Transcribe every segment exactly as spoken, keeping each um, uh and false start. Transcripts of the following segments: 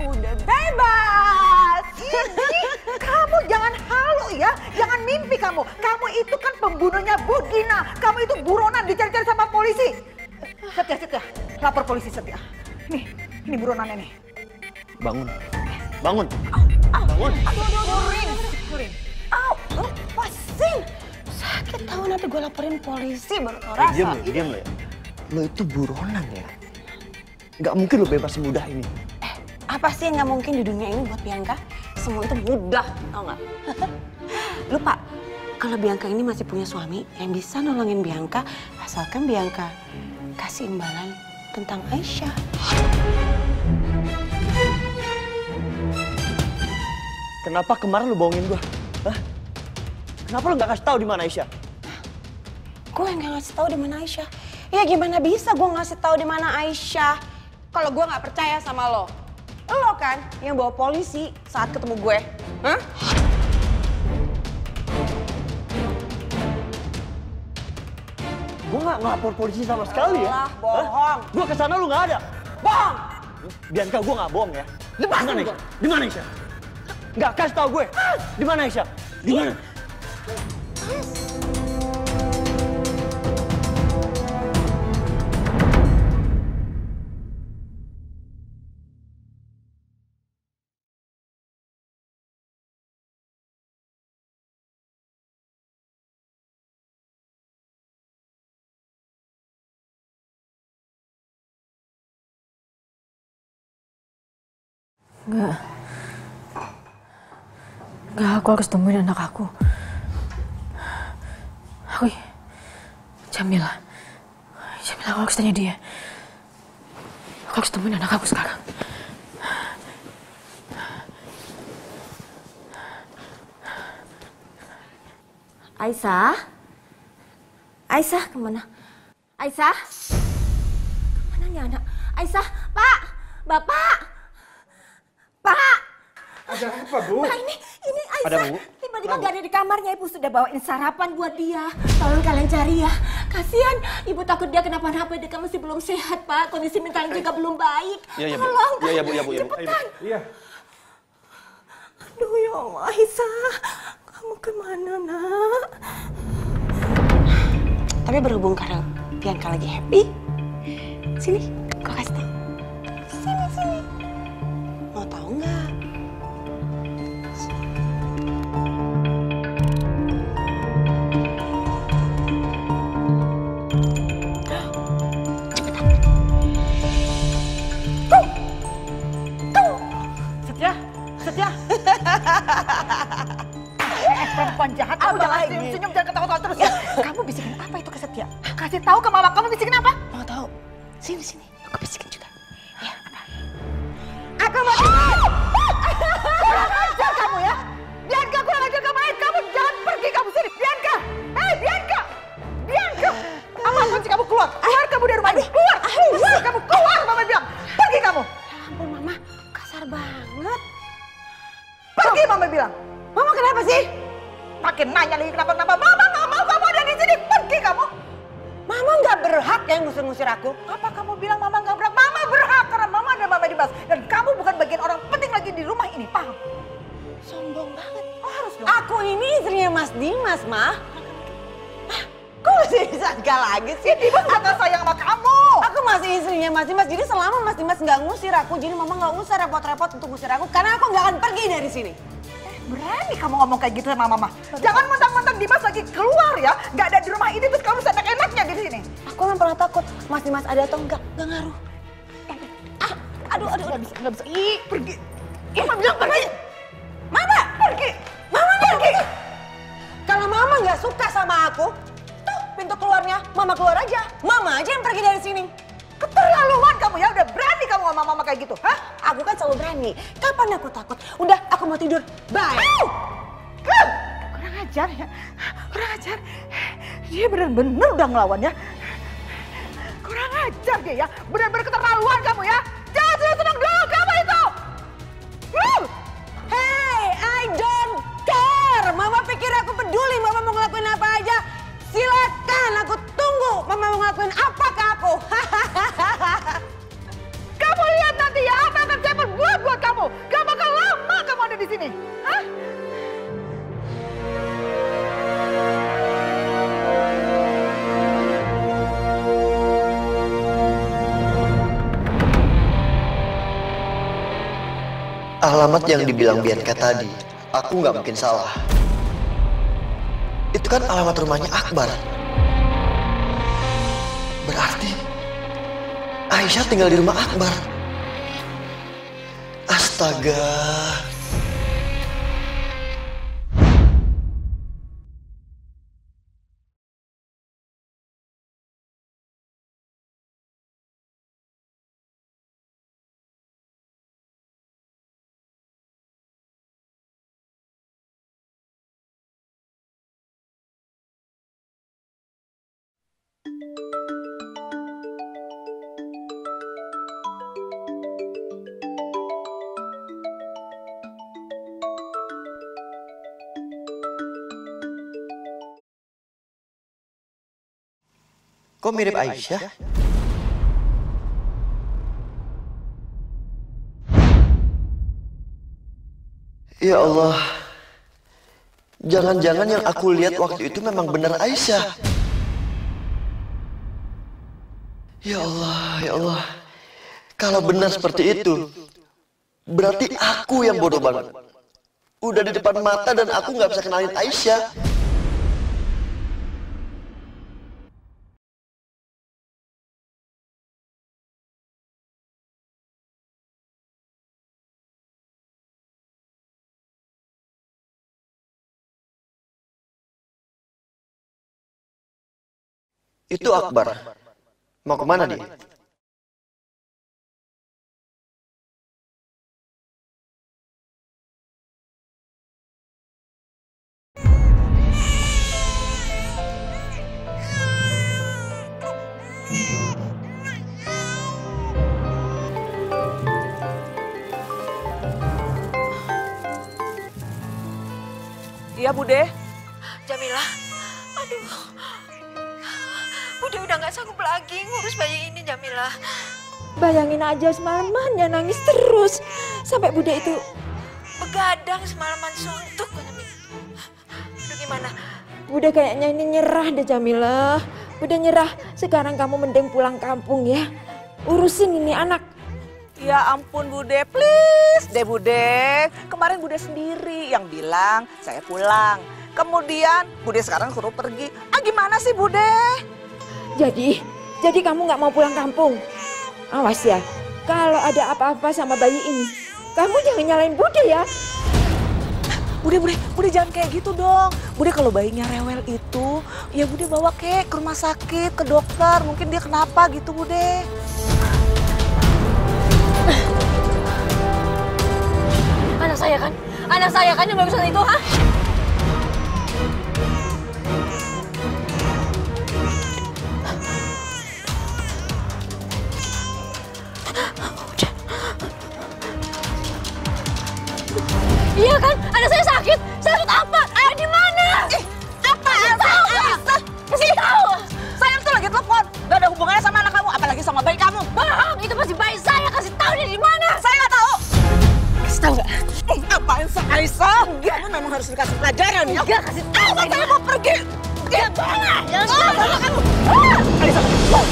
udah bebas. Ini kamu jangan halu ya, jangan mimpi kamu. Kamu itu kan pembunuhnya Bu Gina. Kamu itu buronan dicari-cari sama polisi. Setia, Setia, lapor polisi Setia. Nih, ini buronannya nih. Bangun, bangun, Au, bangun. aduh, aduh, aduh, Rin, Rin. Au, lepasin. Sakit tahu nanti gue laporin polisi baru tau Eh, rasa. diam lo, diam lo ya. Lo itu buronan ya. Nggak mungkin lo bebas semudah ini. Eh, apa sih yang nggak mungkin di dunia ini buat Bianca? Semua itu mudah, tau nggak? Lupa, kalau Bianca ini masih punya suami yang bisa nolongin Bianca, asalkan Bianca kasih imbalan tentang Aisyah. Kenapa kemarin lo bohongin gua? Hah? Kenapa lo nggak kasih tahu di mana Aisyah? Gue nggak ngasih tahu di mana Aisyah. Ya gimana bisa gue ngasih tahu di mana Aisyah? Kalau gue nggak percaya sama lo, lo kan yang bawa polisi saat ketemu gue, hah? Gua nggak ngelapor polisi sama sekali ya. Alah, bohong. Gua kesana lu nggak ada. Bohong. Bianca, gua nggak bohong ya. Lepasin Di mana gua. Aisyah? Di mana Aisyah? Nggak kasih tahu gue. Di mana Aisyah? Di mana? Enggak. Enggak, aku harus temuin anak aku. Aku... Jamila. Jamila, aku harus tanya dia. Aku harus temuin anak aku sekarang. Aisyah? Aisyah kemana? Aisyah? Kemana nih anak? Aisyah, Pak! Bapak! Pak! Ada apa, Bu? Pak, ini, ini Aisyah. Ada, Bu? Tiba-tiba gak ada di kamarnya, Ibu sudah bawain sarapan buat dia. Tolong kalian cari ya. Kasihan, Ibu takut dia kenapa-napa, dia kan masih belum sehat, Pak. Kondisi mentalnya juga belum baik. Iya, iya, Bu. Tolong, Iya, iya, Bu, iya, Bu, iya, Bu. cepetan. Iya. Aduh ya Allah, Aisyah. Kamu kemana, nak? Tapi berhubung karena Bianca lagi happy, sini, gue kasih tau. Sini, sini. Mau tahu nggak? Setia, Setia. Eh, perempuan jahat, kamu jangan senyum-senyum, jangan ketawa-tawa terus ya. Kamu bisikin apa itu ke Setia? Kasih tahu ke mama, kamu bisikin apa? Mau tahu? Sini, sini. Aku bisikin juga. Ya, apa? Aku mau tidur. Kurang ajar kamu ya. Bianca, kurang ajar kamu. Eh, kamu jangan pergi kamu sini. Bianca. Eh, Bianca. Bianca. Apa apaan sih kamu keluar? Keluar kamu dari rumah ini. Keluar. Keluar kamu. Keluar, mama bilang. Pergi kamu. Ya ampun, Mama. Kasar banget. Pergi, mama bilang. Mama kenapa sih? Makin nanya lagi kenapa-kenapa. Mama nggak mau kamu ada di sini. Pergi kamu. Mama nggak berhak ya ngusir-ngusir aku. Apa kamu bilang mama nggak berhak? Mama berhak karena mama ada mama di bas. Dan kamu bukan bagian orang penting lagi di rumah ini, paham? Sombong banget. Oh, harus dong. Aku ini istrinya Mas Dimas, Ma. Hah, kok masih disangka lagi sih? Dimas bukan sayang sama kamu. Aku masih istrinya Mas Dimas, jadi selama Mas Dimas nggak ngusir aku, jadi Mama nggak usah repot-repot untuk ngusir aku, karena aku nggak akan pergi dari sini. Berani kamu ngomong kayak gitu sama mama. Jangan mentang-mentang Dimas lagi keluar ya. Nggak ada di rumah ini terus kamu seenak-enaknya di sini. Aku memang pernah takut Mas Dimas ada atau enggak, nggak ngaruh. Ah, aduh, aduh, Nggak aduh. bisa, nggak bisa. Ih, pergi. Mama bilang pergi. Mama, Pergi. Mama pergi. Kalau Mama nggak suka sama aku, tuh pintu keluarnya, Mama keluar aja. Mama aja yang pergi dari sini. Keterlaluan kamu ya. Udah berani kamu ngomong mama kayak gitu. Hah? Aku kan selalu berani. Kapan aku takut? Udah, aku mau tidur. Bye. Au! Kan? Kurang ajar ya. Kurang ajar. Dia bener-bener udah ngelawan ya. Kurang ajar dia ya. Bener-bener keterlaluan kamu ya. Jangan senang-senang dulu kamu itu. Uh! Hey, I don't care. Mama pikir aku peduli. Mama mau ngelakuin apa aja. Silakan, aku tunggu. Mama mau ngelakuin apa ke aku. Kamu lihat nanti ya apa yang akan saya perbuat buat kamu. Alamat yang dibilang Bianca tadi, aku nggak mungkin salah. Itu kan alamat rumahnya Akbar. Berarti Aisyah tinggal di rumah Akbar. Astaga. Kok mirip Aisyah? Ya Allah. Jangan-jangan yang aku lihat waktu itu memang benar Aisyah. Ya Allah, ya Allah. Kalau benar seperti itu, berarti aku yang bodoh banget. Udah di depan mata dan aku nggak bisa kenalin Aisyah. Itu Akbar. Mau kemana dia? Iya, Bude. Jamila, aduh. Bude udah gak sanggup lagi ngurus bayi ini, Jamila. Bayangin aja semalaman ya nangis terus. Sampai Bude itu Begadang semalaman suntuk. Aduh, gimana? Bude kayaknya ini nyerah deh, Jamila. Bude nyerah. Sekarang kamu mending pulang kampung ya. Urusin ini anak. Ya ampun Bude, please deh Bude. Kemarin Bude sendiri yang bilang saya pulang. Kemudian Bude sekarang suruh pergi. Ah gimana sih Bude? Jadi, jadi kamu nggak mau pulang kampung? Awas ya, kalau ada apa-apa sama bayi ini, kamu jangan nyalain Bude ya. Bude, Bude, Bude jangan kayak gitu dong. Bude kalau bayinya rewel itu, ya Bude bawa ke ke rumah sakit, ke dokter. Mungkin dia kenapa gitu Bude. Anak saya kan? Anak saya kan yang bagusan itu, ha? Iya kan? Anak saya sakit. Sakit apa? Ayah di mana? Eh, apa? Kasih tahu. Kasih tahu. Sayang tuh lagi telepon. Gak ada hubungannya sama anak kamu, apalagi sama bayi kamu. Bang, itu pasti bayi saya. Kasih tahu dia di mana? Saya nggak tahu. Kasih tahu nggak? Eh, apaan sih Aisyah? Kamu memang harus dikasih pelajaran ya. Enggak, kasih tahu. Ah, saya mau pergi. Ya, jangan. Jangan. Oh, sama kamu. Ah, Aisyah. Oh.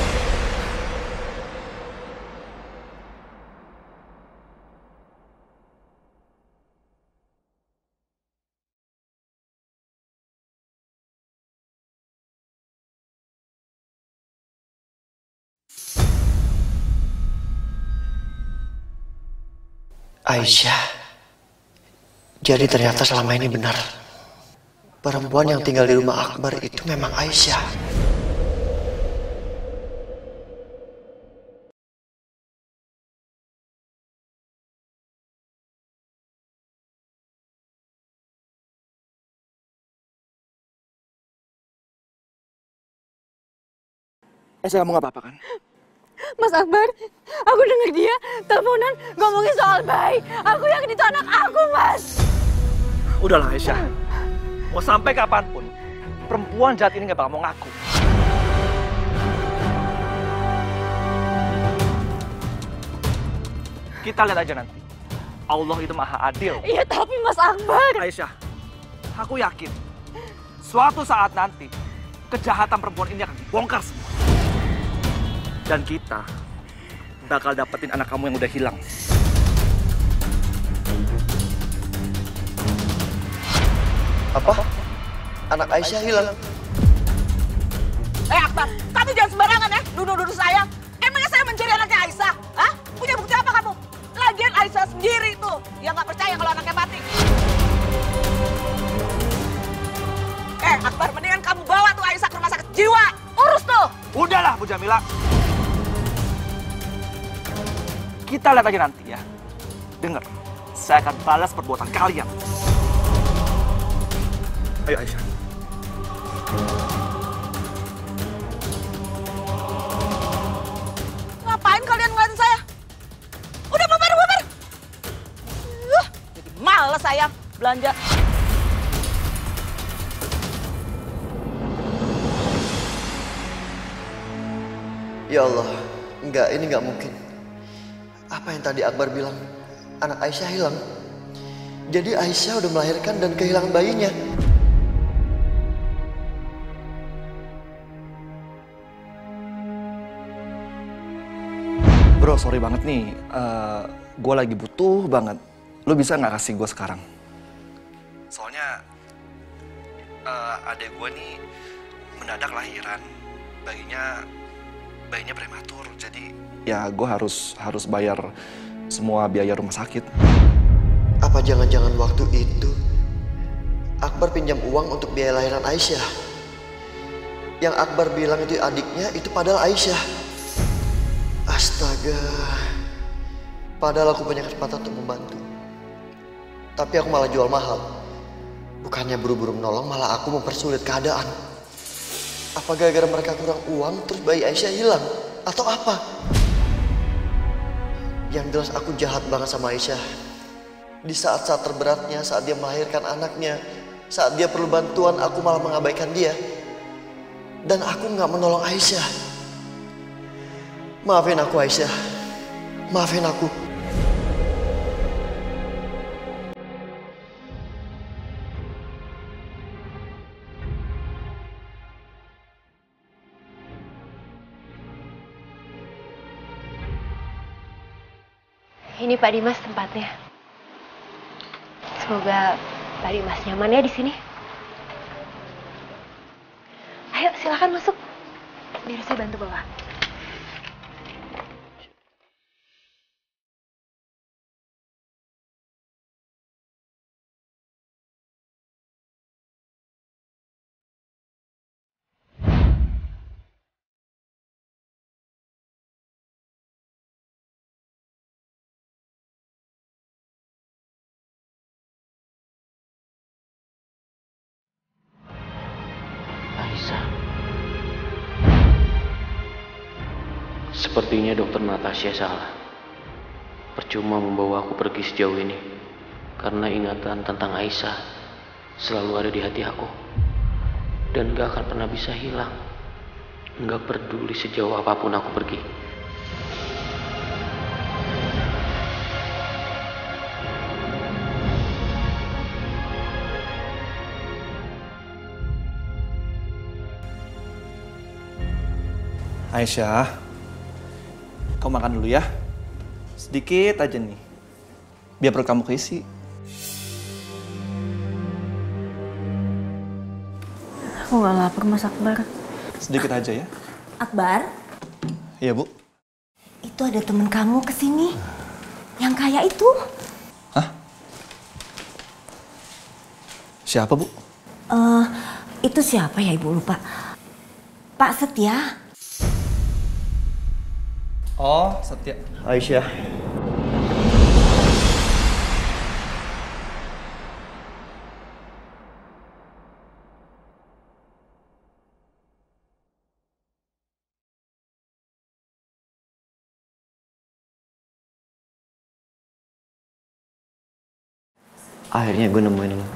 Aisyah. Jadi ternyata selama ini benar. Perempuan yang tinggal di rumah Akbar itu memang Aisyah. Aisyah, kamu gak apa-apa kan? Mas Akbar, aku dengar dia teleponan ngomongin soal bayi. Aku yakin itu anak aku, Mas. Udahlah Aisyah, mau sampai kapanpun, perempuan jahat ini gak bakal mau ngaku. Kita lihat aja nanti. Allah itu maha adil. Iya, tapi Mas Akbar. Aisyah, aku yakin suatu saat nanti kejahatan perempuan ini akan dibongkar semua. Dan kita bakal dapetin anak kamu yang udah hilang. Apa? Anak Aisyah hilang? Eh Akbar, kamu jangan sembarangan ya, nuduh-nuduh saya. Emangnya saya mencuri anaknya Aisyah? Hah? Punya bukti apa kamu? Lagian Aisyah sendiri tuh yang nggak percaya kalau anaknya mati. Eh Akbar, mendingan kamu bawa tuh Aisyah ke rumah sakit jiwa. Urus tuh. Udahlah Bu Jamila. Kita lihat aja nanti ya. Dengar, saya akan balas perbuatan kalian. Ayo Aisyah. Ngapain kalian ngeliatin saya? Udah bubar, bubar. Uh, jadi males saya belanja. Ya Allah, enggak, ini enggak mungkin. Apa yang tadi Akbar bilang? Anak Aisyah hilang. Jadi Aisyah udah melahirkan dan kehilangan bayinya. Bro, sorry banget nih. Uh, gue lagi butuh banget. Lo bisa nggak kasih gue sekarang? Soalnya uh, adek gue nih mendadak lahiran. Bayinya bayinya prematur. Jadi ya gue harus harus bayar semua biaya rumah sakit. Apa jangan-jangan waktu itu Akbar pinjam uang untuk biaya lahiran Aisyah? Yang Akbar bilang itu adiknya, itu padahal Aisyah. Astaga. Padahal aku punya kesempatan untuk membantu. Tapi aku malah jual mahal. Bukannya buru-buru menolong, malah aku mempersulit keadaan. Apa gara-gara mereka kurang uang terus bayi Aisyah hilang? Atau apa? Yang jelas aku jahat banget sama Aisyah. Di saat-saat terberatnya, saat dia melahirkan anaknya, saat dia perlu bantuan, aku malah mengabaikan dia. Dan aku gak menolong Aisyah. Maafin aku Aisyah. Maafin aku. Ini Pak Dimas tempatnya. Semoga Pak Dimas nyaman ya di sini. Ayo silakan masuk. Biar saya bantu bawa. Sepertinya dokter Natasha salah. Percuma membawa aku pergi sejauh ini. Karena ingatan tentang Aisyah selalu ada di hati aku. Dan gak akan pernah bisa hilang. Gak peduli sejauh apapun aku pergi. Aisyah, kamu makan dulu ya. Sedikit aja nih. Biar perut kamu keisi. Aku gak lapar, Mas Akbar. Sedikit aja ya. Akbar, Iya, Bu. itu ada temen kamu kesini. Yang kaya itu. Hah? Siapa, Bu? Eh, itu siapa ya, Ibu lupa. Pak Setia. Oh, Setia. Aisyah. Akhirnya gue nemuin lo.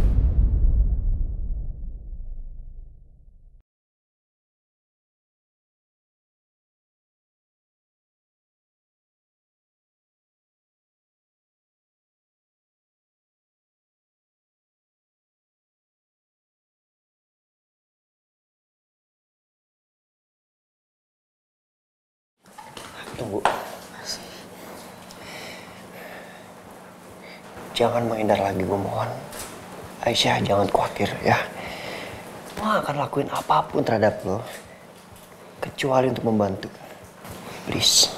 Tunggu. Jangan menghindar lagi, gue mohon. Aisyah, jangan khawatir ya. Gue akan lakuin apapun terhadap lo, kecuali untuk membantu. Please.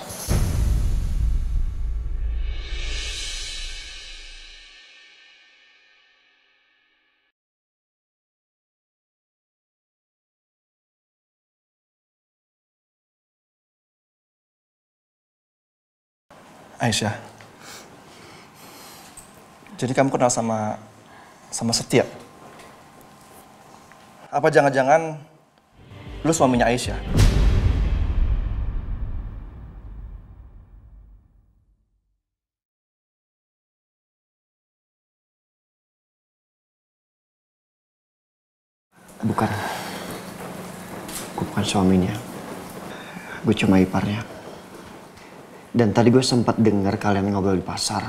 Aisyah, jadi kamu kenal sama sama Setia? Apa jangan-jangan lu suaminya Aisyah? Bukan. Gue bukan suaminya. Gue cuma iparnya. Dan tadi gue sempat dengar kalian ngobrol di pasar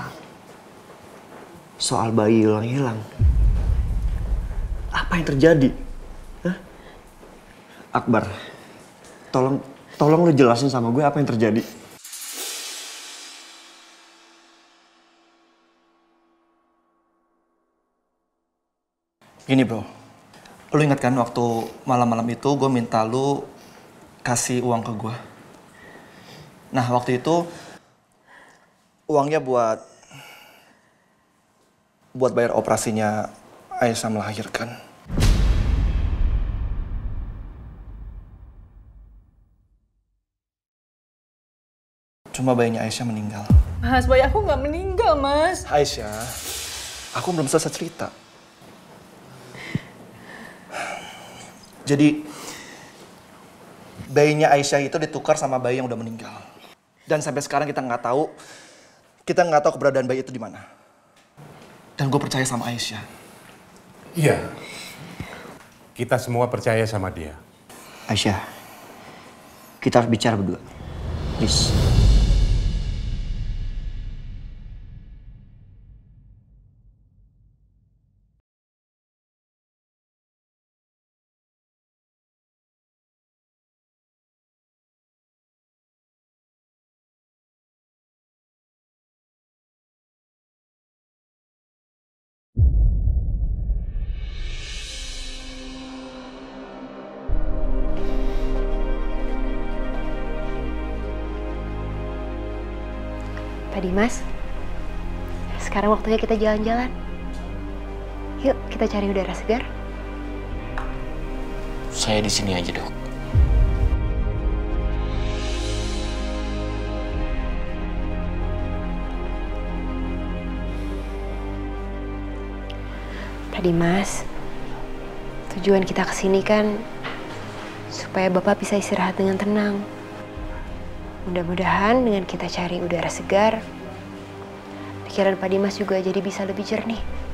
soal bayi hilang-hilang. Apa yang terjadi? Hah? Akbar, tolong tolong lu jelasin sama gue apa yang terjadi. Gini bro, lu ingat kan waktu malam-malam itu gue minta lu kasih uang ke gue? Nah waktu itu uangnya buat buat bayar operasinya Aisyah melahirkan. Cuma bayinya Aisyah meninggal. Mas, bayi aku nggak meninggal, Mas. Aisyah, aku belum selesai cerita. Jadi bayinya Aisyah itu ditukar sama bayi yang udah meninggal. Dan sampai sekarang kita nggak tahu, kita nggak tahu keberadaan bayi itu di mana. Dan gue percaya sama Aisyah. Iya, kita semua percaya sama dia. Aisyah, kita harus bicara berdua. Please. Pak Dimas, sekarang waktunya kita jalan-jalan. Yuk, kita cari udara segar. Saya di sini aja, Dok. Pak Dimas, tujuan kita kesini kan supaya Bapak bisa istirahat dengan tenang. Mudah-mudahan dengan kita cari udara segar, pikiran Pak Dimas juga jadi bisa lebih jernih.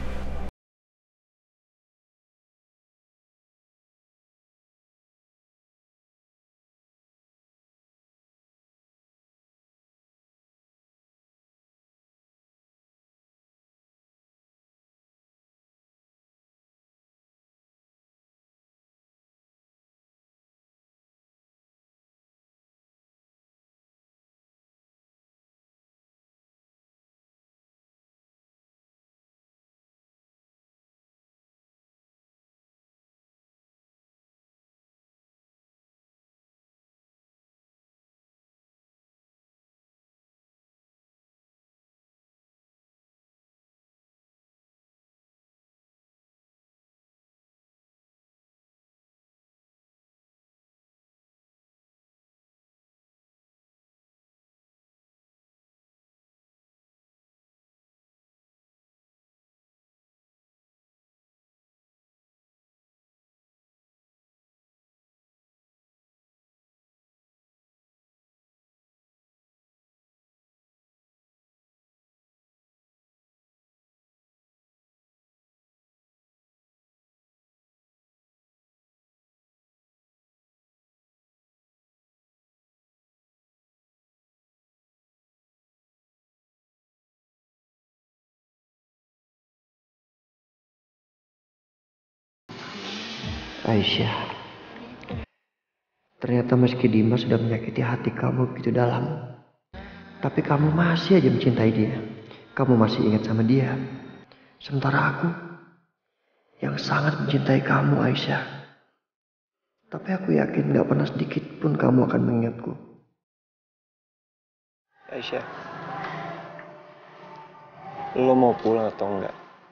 Aisyah, ternyata meski Dimas sudah menyakiti hati kamu begitu dalam, tapi kamu masih aja mencintai dia. Kamu masih ingat sama dia. Sementara aku, yang sangat mencintai kamu, Aisyah. Tapi aku yakin gak pernah sedikit pun kamu akan mengingatku. Aisyah, lo mau pulang atau enggak?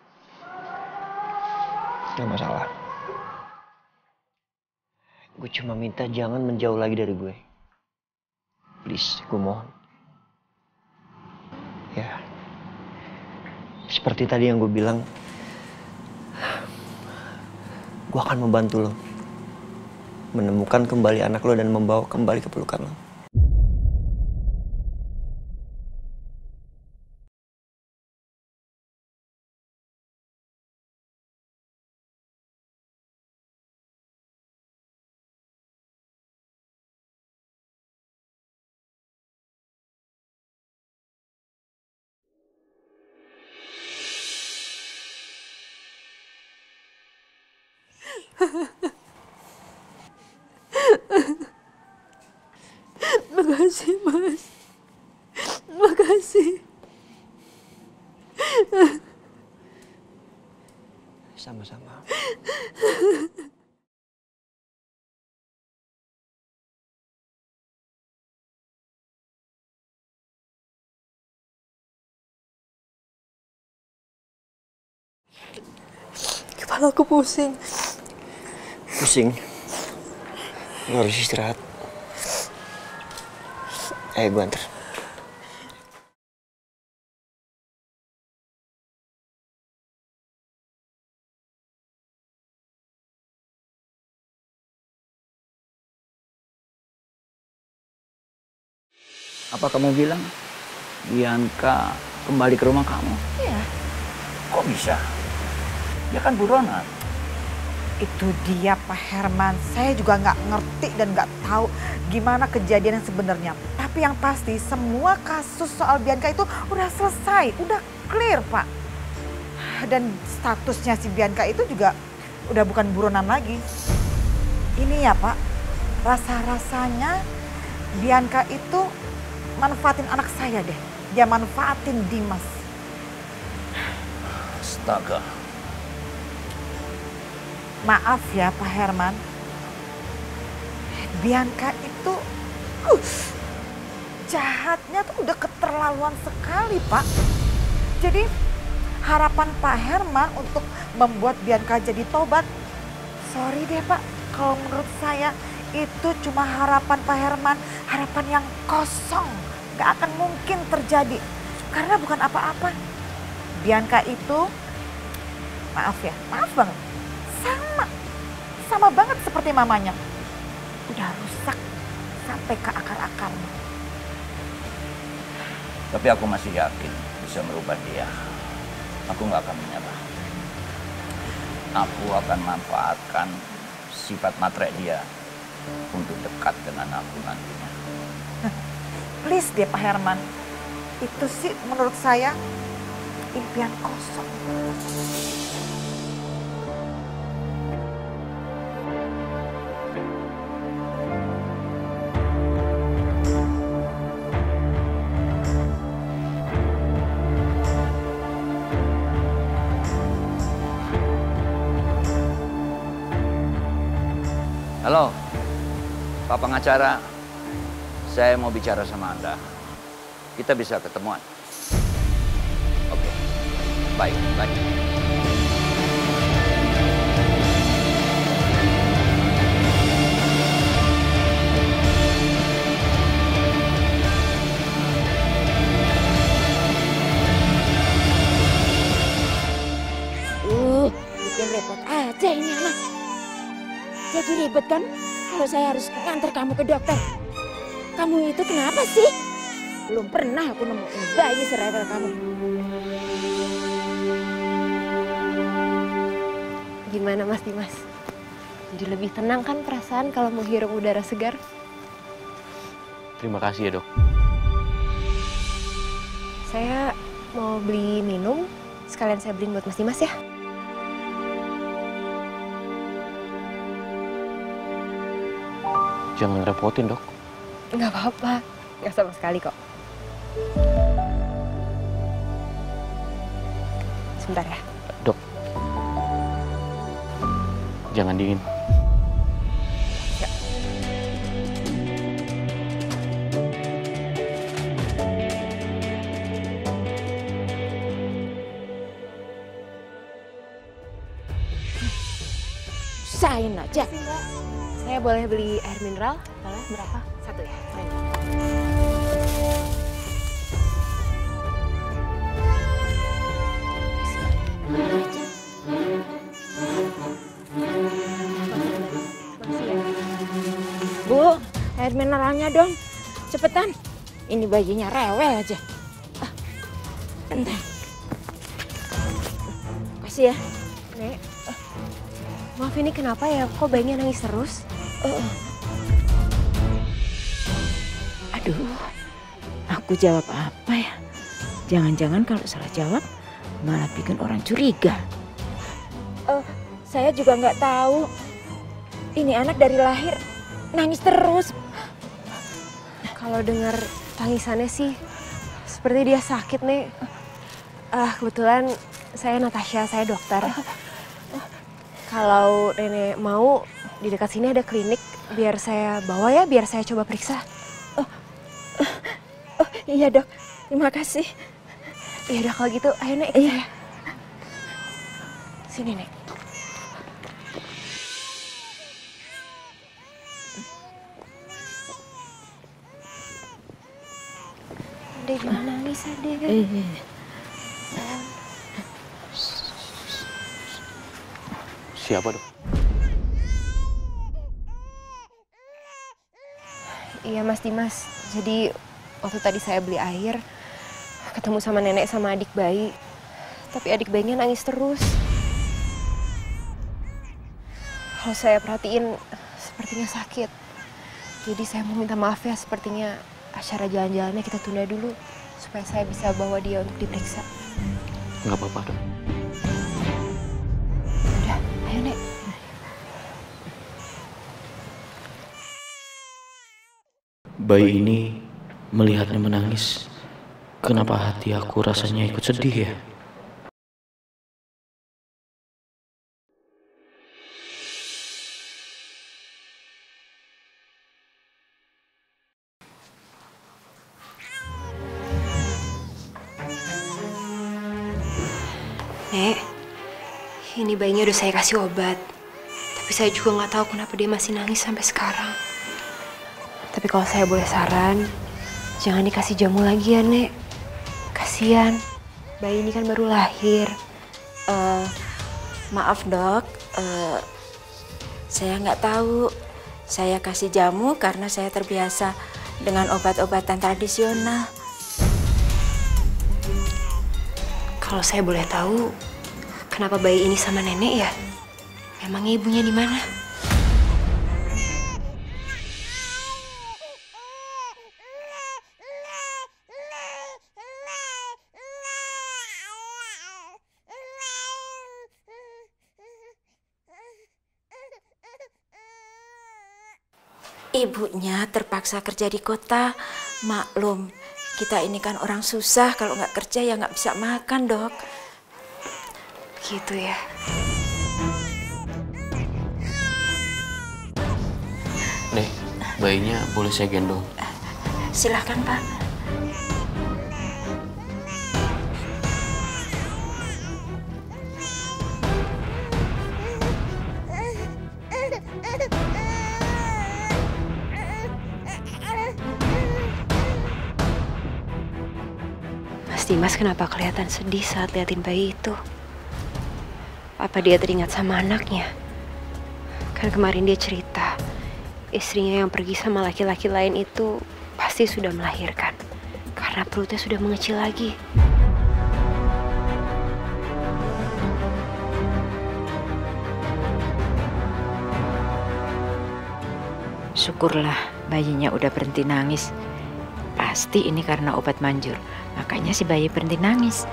Gak masalah. Gue cuma minta jangan menjauh lagi dari gue. Please, gue mohon. Ya, seperti tadi yang gue bilang, gue akan membantu lo menemukan kembali anak lo dan membawa kembali ke pelukan lo. Makasih, Mas. Makasih. Sama-sama. Kepala aku pusing. Pusing? Lo harus istirahat. Ayo gue antar. Apa kamu bilang Bianca kembali ke rumah kamu? Iya. Kok bisa? Dia kan buronan. Itu dia Pak Herman. Saya juga nggak ngerti dan nggak tahu gimana kejadian yang sebenarnya. Tapi yang pasti semua kasus soal Bianca itu udah selesai, udah clear Pak. Dan statusnya si Bianca itu juga udah bukan buronan lagi. Ini ya Pak, rasa-rasanya Bianca itu manfaatin anak saya deh. Dia manfaatin Dimas. Astaga. Maaf ya Pak Herman, Bianca itu uh, jahatnya tuh udah keterlaluan sekali Pak. Jadi harapan Pak Herman untuk membuat Bianca jadi tobat, sorry deh Pak, kalau menurut saya itu cuma harapan Pak Herman, harapan yang kosong, gak akan mungkin terjadi. Karena bukan apa-apa, Bianca itu, maaf ya, maaf banget. Sama, sama banget seperti mamanya. Udah rusak sampai ke akar-akarnya. Tapi aku masih yakin bisa merubah dia. Aku nggak akan menyerah. Aku akan manfaatkan sifat matre dia untuk dekat dengan aku nantinya. Please deh Pak Herman. Itu sih menurut saya impian kosong. Halo, Pak Pengacara. Saya mau bicara sama Anda. Kita bisa ketemuan. Oke, baik, baik. Uh, bikin repot aja ini anak. Jadi ribet kan kalau saya harus ngantar kamu ke dokter. Kamu itu kenapa sih? Belum pernah aku nemuin bayi serewel kamu. Gimana Mas Dimas? Jadi lebih tenang kan perasaan kalau menghirup udara segar? Terima kasih ya dok. Saya mau beli minum, sekalian saya beliin buat Mas Dimas ya. Jangan repotin dok. Nggak apa-apa, nggak sama sekali kok. Sebentar ya. Dok, jangan dingin. Usahain aja. Saya boleh beli air mineral? Boleh, berapa? Satu ya? Bu, air mineralnya dong. Cepetan. Ini bayinya rewel aja. Ah, bentar. Kasih ya. Nek, maaf ini kenapa ya? Kok bayinya nangis terus? Uh. Aduh, aku jawab apa ya? Jangan-jangan kalau salah jawab malah bikin orang curiga. Uh, saya juga nggak tahu. Ini anak dari lahir nangis terus. Kalau dengar tangisannya sih seperti dia sakit, Nek. Ah, kebetulan saya Natasha, saya dokter. Kalau Nenek mau, di dekat sini ada klinik. Biar saya bawa ya, biar saya coba periksa. Oh, oh, oh iya dok, terima kasih. Ya udah kalau gitu, ayo Nek. Iya. Sini Nek. Adek jangan nangis, Adek. Iya. Siapa dok? Iya Mas Dimas, jadi waktu tadi saya beli air, ketemu sama nenek sama adik bayi, tapi adik bayinya nangis terus. Kalau saya perhatiin, sepertinya sakit. Jadi saya mau minta maaf ya, sepertinya acara jalan-jalannya kita tunda dulu, supaya saya bisa bawa dia untuk diperiksa. Nggak apa-apa dok. Udah, ayo Nek. Bayi ini melihatnya menangis. Kenapa hati aku rasanya ikut sedih ya? Nek, ini bayinya udah saya kasih obat. Tapi saya juga nggak tahu kenapa dia masih nangis sampai sekarang. Tapi kalau saya boleh saran, jangan dikasih jamu lagi ya, Nek. Kasian, bayi ini kan baru lahir. Uh, maaf dok, uh, saya nggak tahu. Saya kasih jamu karena saya terbiasa dengan obat-obatan tradisional. Kalau saya boleh tahu, kenapa bayi ini sama nenek ya? Memangnya ibunya di mana? Ibunya terpaksa kerja di kota, maklum. Kita ini kan orang susah, kalau nggak kerja ya nggak bisa makan, dok. Gitu ya. Nek, bayinya boleh saya gendong? Silahkan, Pak. Mas Dimas kenapa kelihatan sedih saat liatin bayi itu? Apa dia teringat sama anaknya? Kan kemarin dia cerita, istrinya yang pergi sama laki-laki lain itu pasti sudah melahirkan. Karena perutnya sudah mengecil lagi. Syukurlah bayinya udah berhenti nangis. Pasti ini karena obat manjur. Makanya si bayi berhenti nangis.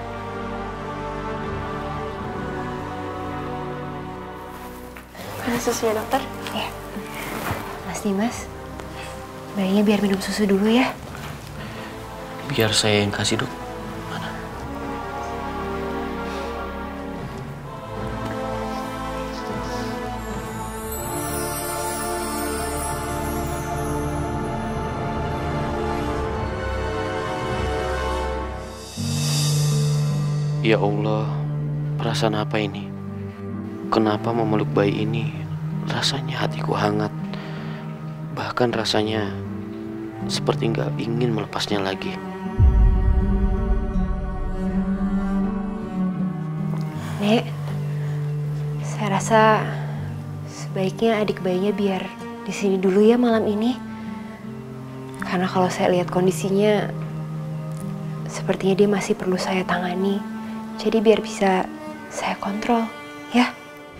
Mana susunya dokter? Ya. Mas Dimas, bayinya biar minum susu dulu ya. Biar saya yang kasih dok. Mana? Ya Allah, perasaan apa ini? Kenapa memeluk bayi ini rasanya hatiku hangat. Bahkan rasanya seperti nggak ingin melepasnya lagi. Nek, saya rasa sebaiknya adik bayinya biar di sini dulu ya malam ini. Karena kalau saya lihat kondisinya, sepertinya dia masih perlu saya tangani. Jadi biar bisa saya kontrol, ya.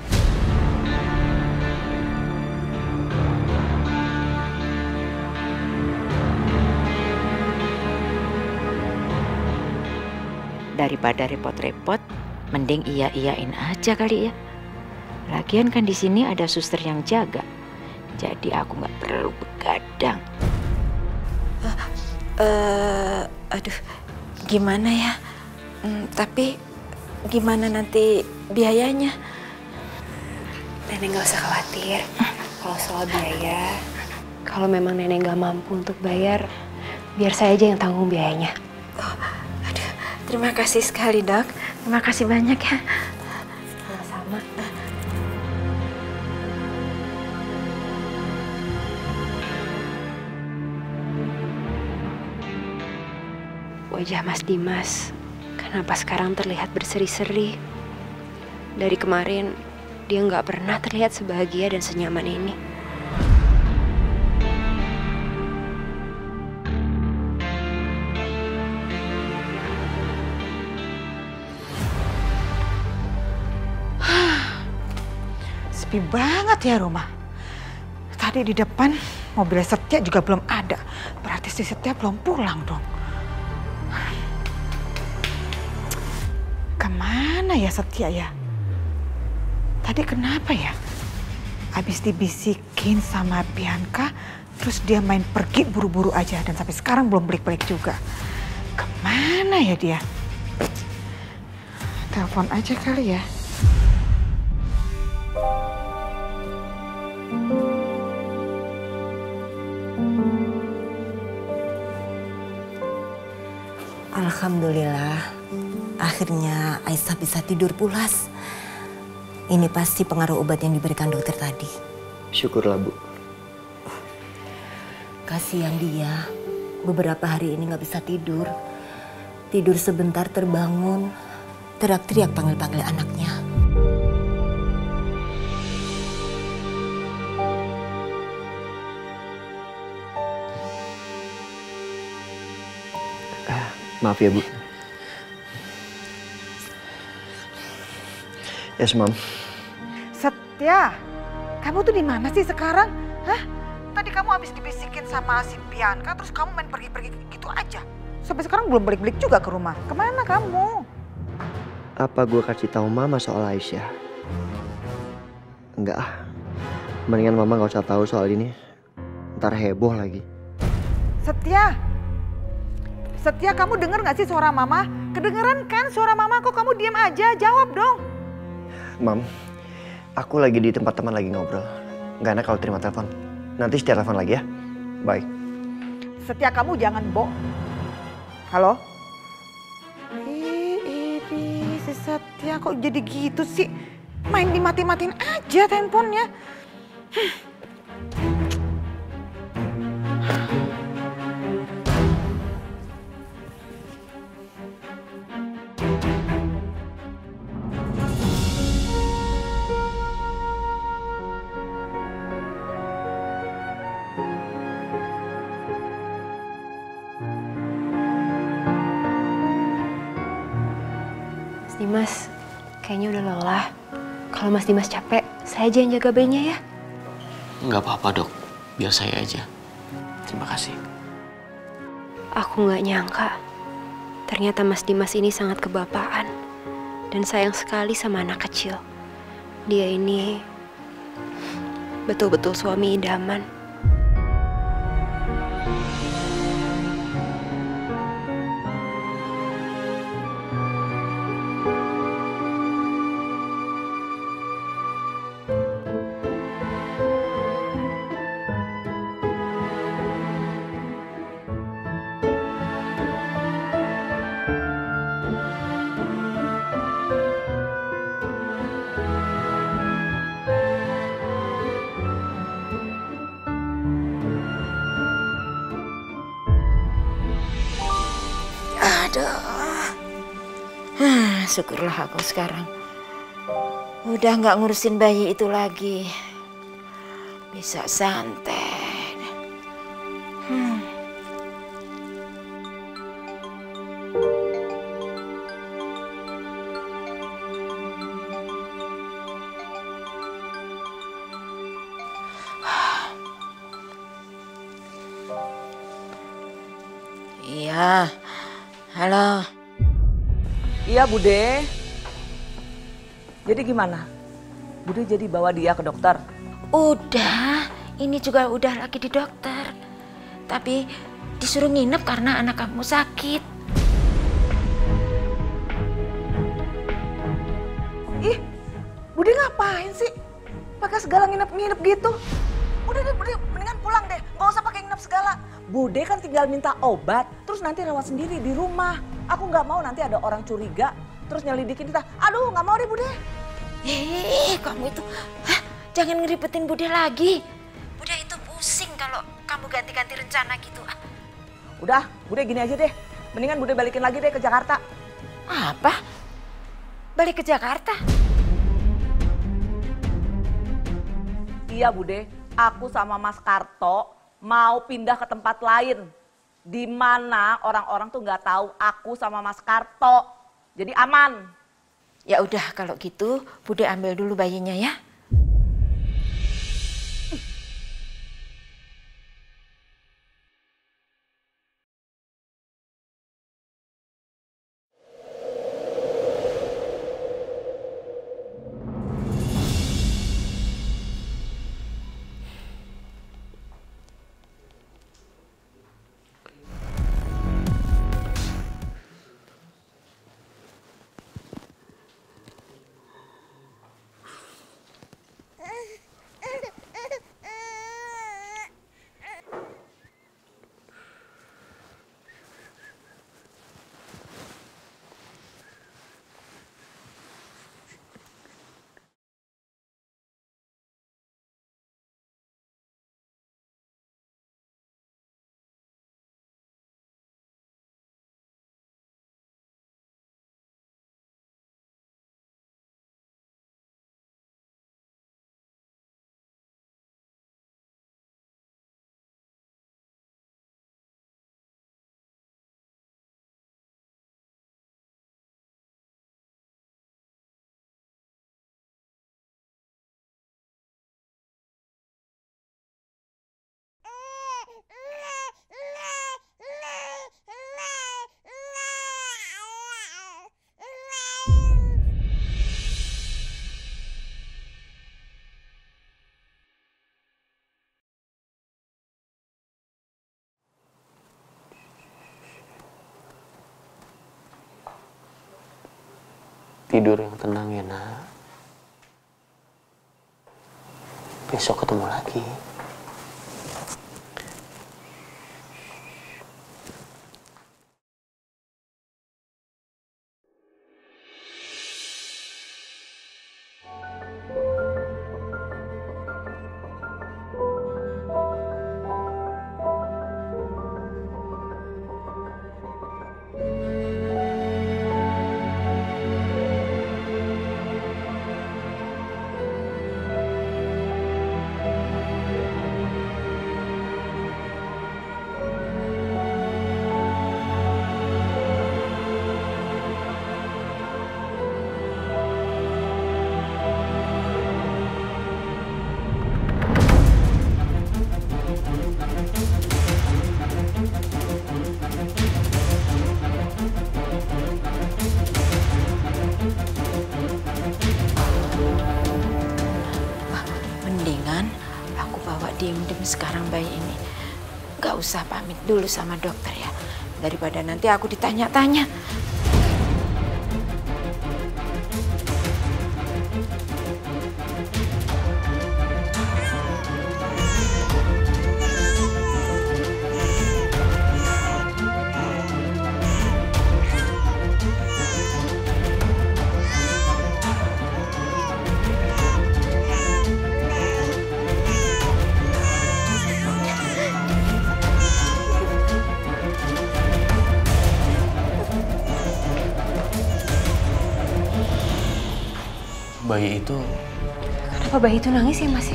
Daripada repot-repot, mending iya-iyain aja kali ya. Lagian kan di sini ada suster yang jaga, jadi aku nggak perlu begadang. Uh, uh, aduh, gimana ya? Hmm, tapi gimana nanti biayanya? Nenek nggak usah khawatir. Kalau soal biaya, kalau memang nenek nggak mampu untuk bayar, biar saya aja yang tanggung biayanya. Oh, aduh, terima kasih sekali dok. Terima kasih banyak ya. Sama-sama. Wajah Mas Dimas, kenapa sekarang terlihat berseri-seri? Dari kemarin, dia nggak pernah terlihat sebahagia dan senyaman ini. Sepi banget ya rumah. Tadi di depan mobil Setia juga belum ada. Berarti si Setia belum pulang dong. Kemana ya Setia ya? Tadi kenapa ya? Habis dibisikin sama Bianca, terus dia main pergi buru-buru aja dan sampai sekarang belum balik-balik juga. Kemana ya dia? Telepon aja kali ya. Alhamdulillah, akhirnya Aisyah bisa tidur pulas. Ini pasti pengaruh obat yang diberikan dokter tadi. Syukurlah, Bu. Kasihan dia, beberapa hari ini nggak bisa tidur. Tidur sebentar terbangun, teriak-teriak panggil-panggil anaknya. Maaf ya, Bu. Yes, Mam. Setia, kamu tuh di mana sih sekarang? Hah? Tadi kamu habis dibisikin sama si Bianca, terus kamu main pergi-pergi gitu aja. Sampai sekarang belum balik-balik juga ke rumah. Kemana kamu? Apa gue kasih tahu Mama soal Aisyah? Enggak ah. Mendingan Mama gak usah tahu soal ini. Ntar heboh lagi. Setia. Setia, kamu denger gak sih suara Mama? Kedengeran kan suara Mama, kok kamu diam aja? Jawab dong. Mam, aku lagi di tempat teman lagi ngobrol. Gak enak kalau terima telepon. Nanti setia telepon lagi ya. Bye. Setia, kamu jangan bohong. Halo? Ih, ini si Setia kok jadi gitu sih? Main dimati-matiin aja handphonenya. Hmm. Dimas, kayaknya udah lelah. Kalau Mas Dimas capek, saya aja yang jaga bayinya ya. Nggak apa-apa dok, biar saya aja. Terima kasih. Aku nggak nyangka, ternyata Mas Dimas ini sangat kebapaan dan sayang sekali sama anak kecil. Dia ini betul-betul suami idaman. Aduh. Hah, syukurlah aku sekarang udah nggak ngurusin bayi itu lagi. Bisa santai. Hmm. Iya, halo. Iya, Bude. Jadi gimana? Bude jadi bawa dia ke dokter? Udah, ini juga udah lagi di dokter. Tapi disuruh nginep karena anak kamu sakit. Ih, Bude ngapain sih? Pakai segala nginep-nginep gitu. Udah deh, Bude, mendingan pulang deh. Gak usah pakai nginep segala. Bude kan tinggal minta obat, terus nanti rawat sendiri di rumah. Aku nggak mau nanti ada orang curiga, terus nyelidikin kita. Aduh, nggak mau deh, Bude. Eh, kamu itu, hah, jangan ngeribetin Bude lagi. Bude itu pusing kalau kamu ganti-ganti rencana gitu. Udah, Bude gini aja deh. Mendingan Bude balikin lagi deh ke Jakarta. Apa? Balik ke Jakarta? Iya, Bude. Aku sama Mas Karto mau pindah ke tempat lain. Di mana orang-orang tuh nggak tahu aku sama Mas Karto. Jadi aman. Ya udah kalau gitu, Bude ambil dulu bayinya ya. Tidur yang tenang ya, Nak. Besok ketemu lagi. Diem-diem sekarang bayi ini. Gak usah pamit dulu sama dokter ya. Daripada nanti aku ditanya-tanya. bayi itu... Kenapa bayi itu nangis ya Mas ya?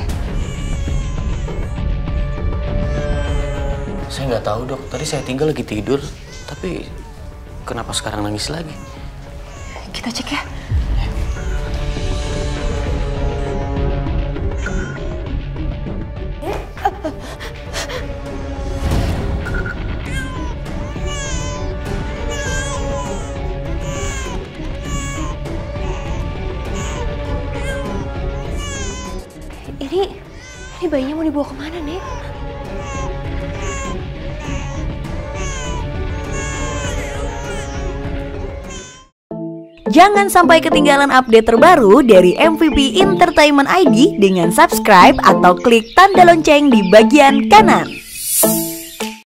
Saya nggak tahu dok, tadi saya tinggal lagi tidur, tapi kenapa sekarang nangis lagi? Kita cek ya. Ini, ini bayinya mau dibawa kemana nih? Jangan sampai ketinggalan update terbaru dari M V P Entertainment I D dengan subscribe atau klik tanda lonceng di bagian kanan.